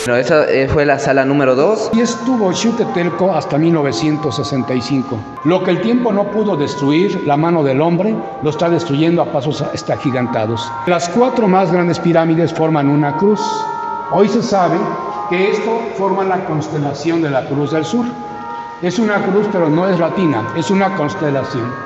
Bueno, esa fue la sala número 2. Y estuvo Xiuhtetelco hasta 1965. Lo que el tiempo no pudo destruir, la mano del hombre lo está destruyendo a pasos agigantados. Las 4 más grandes pirámides forman una cruz. Hoy se sabe que esto forma la constelación de la Cruz del Sur. Es una cruz, pero no es latina, es una constelación.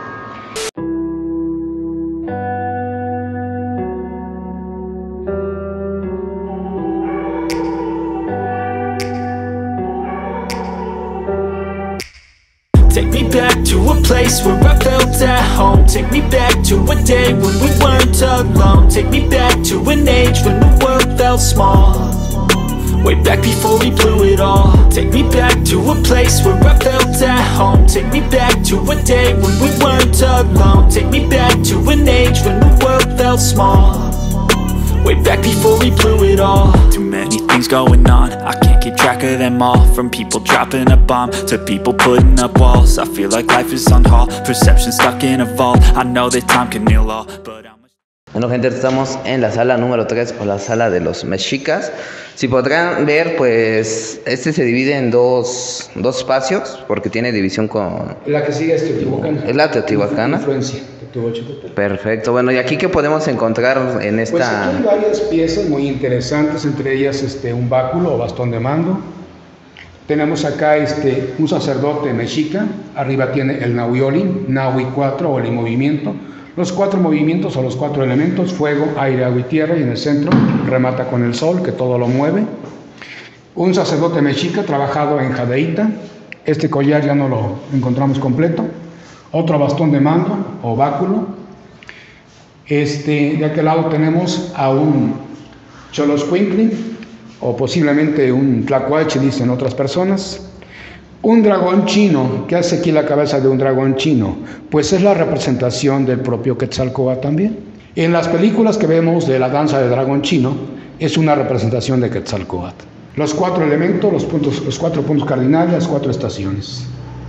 Take me back to a place where I felt at home. Take me back to a day when we weren't alone. Take me back to an age when the world felt small. Way back before we blew it all. Take me back to a place where I felt at home. Take me back to a day when we weren't alone. Take me back to an age when the world felt small. Way back before we blew it all. Too many things going on, I can't keep track of them all. From people dropping a bomb to people putting up walls. I feel like life is on hold, perception stuck in a vault. I know that time can heal all, but Bueno, gente, estamos en la sala número 3 o la sala de los mexicas. Si podrán ver, pues este se divide en dos espacios porque tiene división con... La que sigue es Teotihuacán. Es la Teotihuacana. Influencia. Perfecto. Bueno, ¿y aquí qué podemos encontrar en esta...? Pues aquí hay varias piezas muy interesantes, entre ellas un báculo o bastón de mando. Tenemos acá un sacerdote mexica, arriba tiene el Nahuiolin, Nahui 4 o el movimiento. Los 4 movimientos o los 4 elementos, fuego, aire, agua y tierra, y en el centro remata con el sol, que todo lo mueve. Un sacerdote mexica trabajado en jadeíta, este collar ya no lo encontramos completo. Otro bastón de mando o báculo. De aquel lado tenemos a un Xoloscuincle, o posiblemente un Tlacuache, dicen otras personas. Un dragón chino. ¿Qué hace aquí la cabeza de un dragón chino? Pues es la representación del propio Quetzalcóatl también. En las películas que vemos de la danza del dragón chino, es una representación de Quetzalcóatl. Los 4 elementos, los 4 puntos cardinales, las 4 estaciones.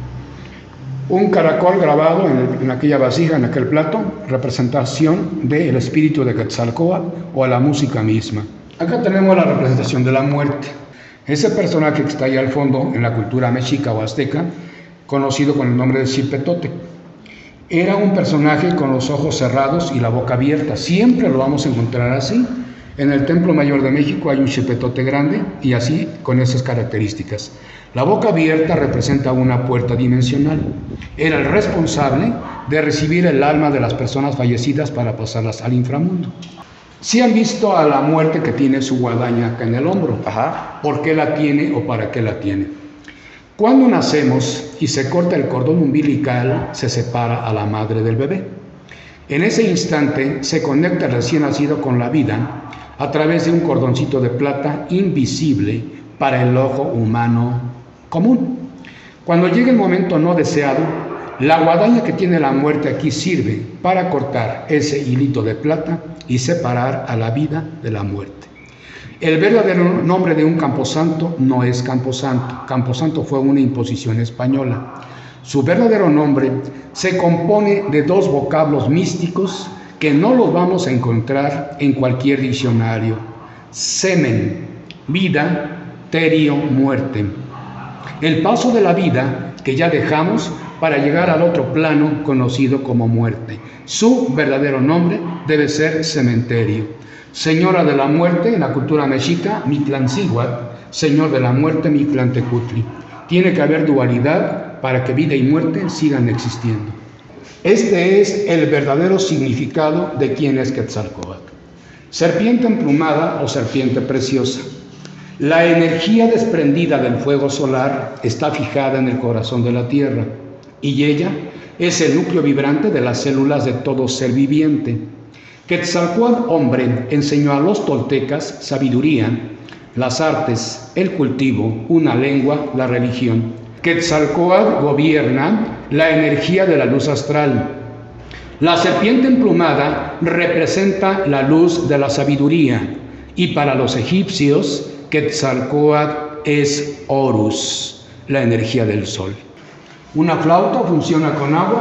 Un caracol grabado en aquella vasija, en aquel plato, representación del espíritu de Quetzalcóatl o a la música misma. Acá tenemos la representación de la muerte. Ese personaje que está ahí al fondo en la cultura mexica o azteca, conocido con el nombre de Xipetote, era un personaje con los ojos cerrados y la boca abierta. Siempre lo vamos a encontrar así. En el Templo Mayor de México hay un Xipetote grande y así con esas características. La boca abierta representa una puerta dimensional. Era el responsable de recibir el alma de las personas fallecidas para pasarlas al inframundo. Si han visto a la muerte que tiene su guadaña acá en el hombro. Ajá. ¿Por qué la tiene o para qué la tiene? Cuando nacemos y se corta el cordón umbilical, se separa a la madre del bebé. En ese instante se conecta el recién nacido con la vida a través de un cordoncito de plata invisible para el ojo humano común. Cuando llega el momento no deseado, la guadaña que tiene la muerte aquí sirve para cortar ese hilito de plata y separar a la vida de la muerte. El verdadero nombre de un camposanto no es camposanto. Camposanto fue una imposición española. Su verdadero nombre se compone de 2 vocablos místicos que no los vamos a encontrar en cualquier diccionario. Semen, vida, terio, muerte. El paso de la vida que ya dejamos para llegar al otro plano conocido como muerte. Su verdadero nombre debe ser cementerio. Señora de la muerte en la cultura mexica, Mictlancíhuatl, señor de la muerte, Mictlantecutli. Tiene que haber dualidad para que vida y muerte sigan existiendo. Este es el verdadero significado de quién es Quetzalcóatl. Serpiente emplumada o serpiente preciosa. La energía desprendida del fuego solar está fijada en el corazón de la tierra y ella es el núcleo vibrante de las células de todo ser viviente. Quetzalcóatl, hombre, enseñó a los toltecas sabiduría, las artes, el cultivo, una lengua, la religión. Quetzalcóatl gobierna la energía de la luz astral. La serpiente emplumada representa la luz de la sabiduría y para los egipcios Quetzalcóatl es Horus, la energía del sol. Una flauta funciona con agua,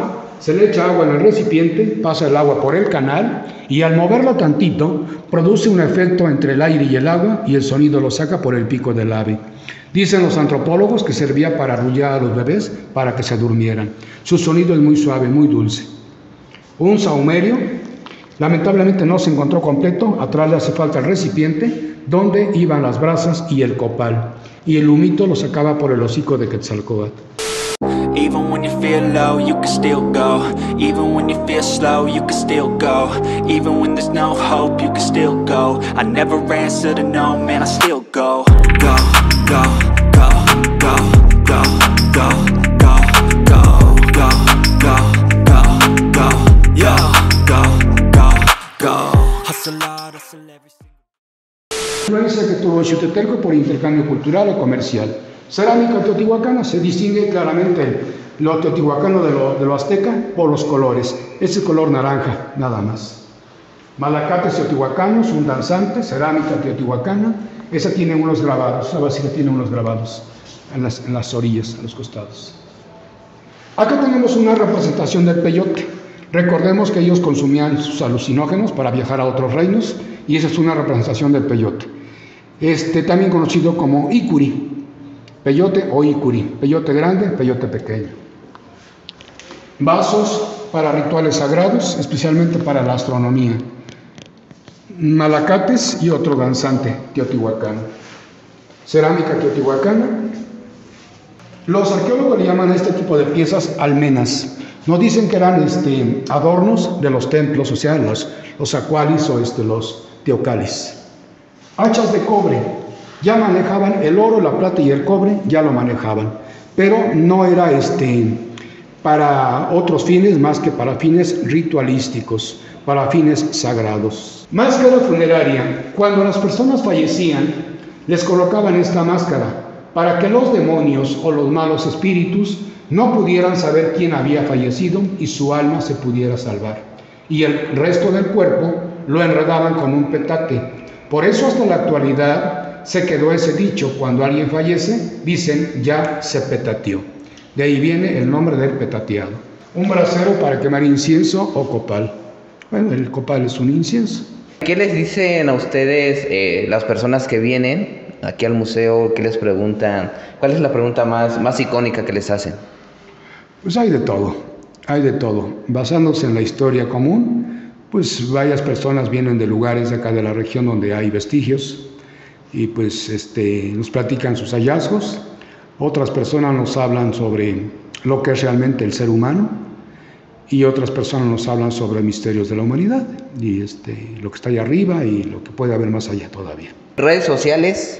Se le echa agua en el recipiente, pasa el agua por el canal y al moverlo tantito produce un efecto entre el aire y el agua y el sonido lo saca por el pico del ave. Dicen los antropólogos que servía para arrullar a los bebés para que se durmieran. Su sonido es muy suave, muy dulce. Un sahumerio, lamentablemente no se encontró completo, atrás le hace falta el recipiente donde iban las brasas y el copal, y el humito lo sacaba por el hocico de Quetzalcóatl. Even when you feel low, you can still go. Even when you feel slow, you can still go. Even when there's no hope, you can still go. I never answer to no, man, I still go. Go, go, go, go, go, go, go, go, go, go, go, go, yo, go, go, go. Hustle hard, hustle every single. Influencia que tuvo Xiuhtetelco por intercambio cultural o comercial. Cerámica teotihuacana, se distingue claramente lo teotihuacano de lo azteca por los colores. Es el color naranja, nada más. Malacates teotihuacanos, un danzante, cerámica teotihuacana. Esa tiene unos grabados, la vasija tiene unos grabados en las orillas, a los costados. Acá tenemos una representación del peyote. Recordemos que ellos consumían sus alucinógenos para viajar a otros reinos y esa es una representación del peyote. También conocido como icuri. Peyote o icuri, peyote grande, peyote pequeño. Vasos para rituales sagrados, especialmente para la astronomía. Malacates y otro danzante teotihuacano. Cerámica teotihuacana. Los arqueólogos le llaman a este tipo de piezas almenas. Nos dicen que eran adornos de los templos, o sea, los acualis o los teocalis. Hachas de cobre. Ya manejaban el oro, la plata y el cobre, ya lo manejaban, pero no era para otros fines más que para fines ritualísticos, para fines sagrados. Máscara funeraria. Cuando las personas fallecían, les colocaban esta máscara para que los demonios o los malos espíritus no pudieran saber quién había fallecido y su alma se pudiera salvar. Y el resto del cuerpo lo enredaban con un petate. Por eso hasta la actualidad se quedó ese dicho, cuando alguien fallece, dicen ya se petateó. De ahí viene el nombre del petateado. Un brasero para quemar incienso o copal. Bueno, el copal es un incienso. ¿Qué les dicen a ustedes las personas que vienen aquí al museo? ¿Qué les preguntan? ¿Cuál es la pregunta más icónica que les hacen? Pues hay de todo, hay de todo. Basándose en la historia común, pues varias personas vienen de lugares de acá de la región donde hay vestigios, y pues nos platican sus hallazgos. Otras personas nos hablan sobre lo que es realmente el ser humano y otras personas nos hablan sobre misterios de la humanidad y lo que está allá arriba y lo que puede haber más allá todavía. ¿Redes sociales?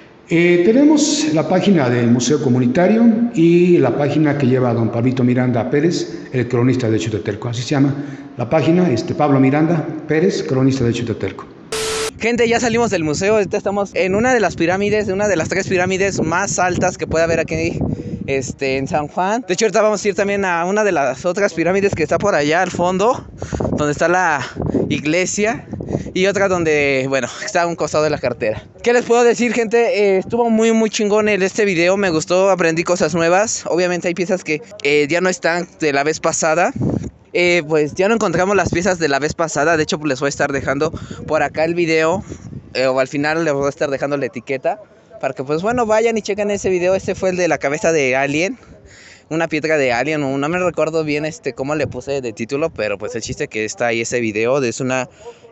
Tenemos la página del Museo Comunitario y la página que lleva a don Pablito Miranda Pérez, el cronista de Xiuhtetelco. Así se llama la página, Pablo Miranda Pérez, cronista de Xiuhtetelco. Gente, ya salimos del museo, ahorita estamos en una de las pirámides, una de las 3 pirámides más altas que puede haber aquí en San Juan. De hecho, ahorita vamos a ir también a una de las otras pirámides que está por allá al fondo, donde está la iglesia, y otra donde, bueno, está a un costado de la carretera. ¿Qué les puedo decir, gente? Estuvo muy chingón este video, me gustó, aprendí cosas nuevas. Obviamente hay piezas que ya no están de la vez pasada. Pues ya no encontramos las piezas de la vez pasada. De hecho, pues les voy a estar dejando por acá el video, o al final les voy a estar dejando la etiqueta para que pues bueno, vayan y chequen ese video. Este fue el de la cabeza de alien, una piedra de alien, no me recuerdo bien cómo le puse de título, pero pues el chiste que está ahí ese video, es una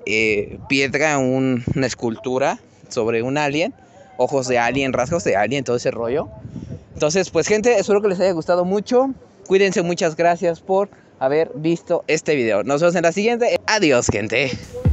piedra, una escultura sobre un alien, ojos de alien, rasgos de alien, todo ese rollo. Entonces pues gente, espero que les haya gustado mucho, cuídense, muchas gracias por haber visto este video. Nos vemos en la siguiente. Adiós, gente.